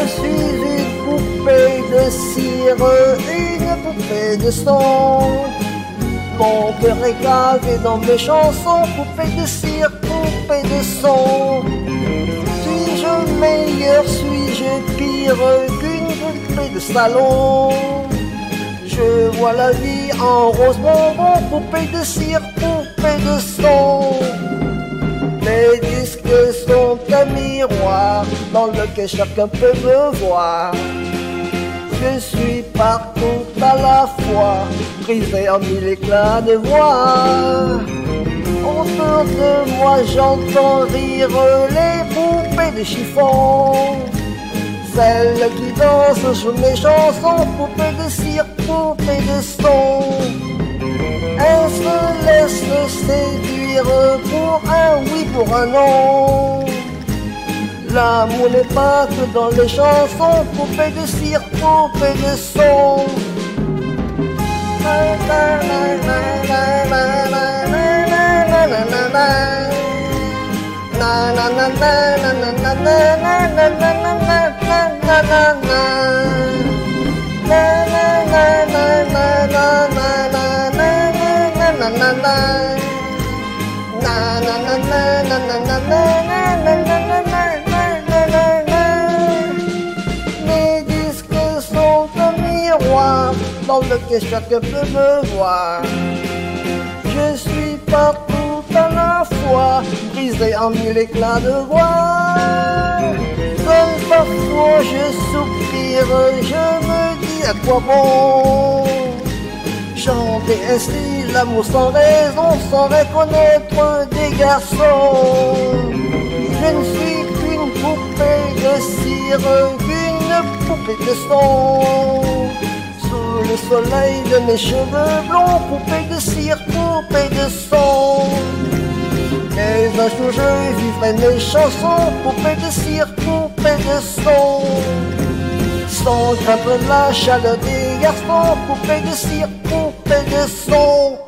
suis une poupée de cire, une poupée de son. Mon cœur est gravé dans mes chansons, poupée de cire, poupée de son. Suis-je meilleur, suis-je pire qu'une poupée de salon? Je vois la vie en rose bonbon, poupée de cire, poupée de son. Mes disques sont un miroir dans lequel chacun peut me voir. Je suis partout à la fois, brisé en mille éclats de voix. Autour de moi j'entends rire les poupées de chiffon. Celles qui dansent sur mes chansons, poupées de cire, poupées de son. Elles se laissent séduire pour un oui, pour un non. L'amour n'est pas que dans les chansons, poupée de cire, poupée de son. Mes disques sont un miroir dans lequel chacun peut me voir. Je suis partout à la fois, brisé en mille éclats de voix. Seul parfois je soupire, je me dis à quoi bon chanter ainsi l'amour sans raison, sans reconnaître des garçons. Je ne suis qu'une poupée de cire, qu'une poupée de son. Sous le soleil de mes cheveux blonds, poupée de cire, poupée de son. Mais un jour je vivrai mes chansons, poupée de cire, poupée de son. Sans craindre la chaleur des garçons, poupée de cire, poupée de son.